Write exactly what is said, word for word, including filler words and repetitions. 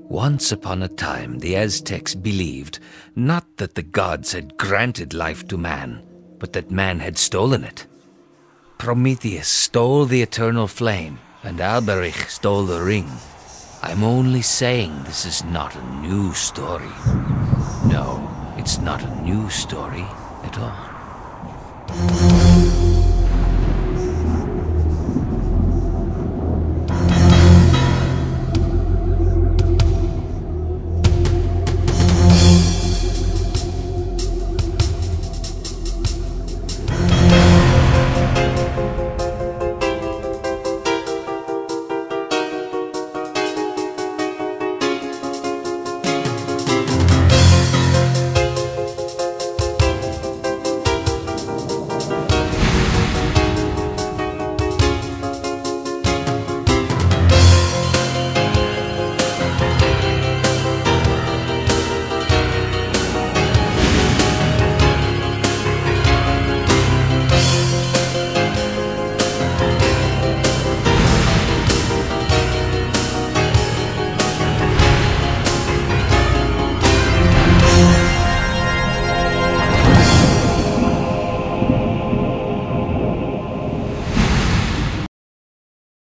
Once upon a time, the Aztecs believed not that the gods had granted life to man, but that man had stolen it. Prometheus stole the eternal flame, and Alberich stole the ring. I'm only saying this is not a new story. No, it's not a new story at all.